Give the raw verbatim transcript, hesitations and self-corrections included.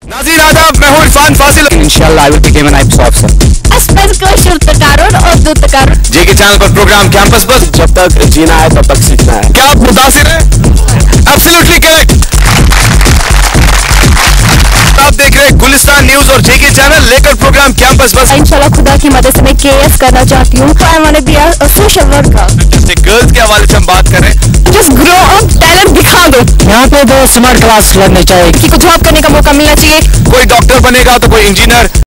नाज़रीन आदाब, मैं हूँ इरफान फासिल। इंशाल्लाह I will become an I P S officer. Asperger शुल्तकारों और दूतकारों। जे के चैनल पर प्रोग्राम कैंपस बस, जब तक जीना है तब तक सीखना है। क्या आप मुतासिर हैं? Absolutely correct. आप देख रहे हैं गुलिस्तान न्यूज और जे के चैनल लेकर प्रोग्राम कैंपस बस। इंशाल्लाह खुदा की मदद से मैं के एस करना चाहती हूँ। I want to be a social worker. Girls के हवाले से हम बात करें, Just grow up, टैलेंट दिखा दो। यहाँ पे दो स्मार्ट क्लास लगने चाहिए। किसी को जॉब करने का मौका मिलना चाहिए। कोई डॉक्टर बनेगा तो कोई इंजीनियर,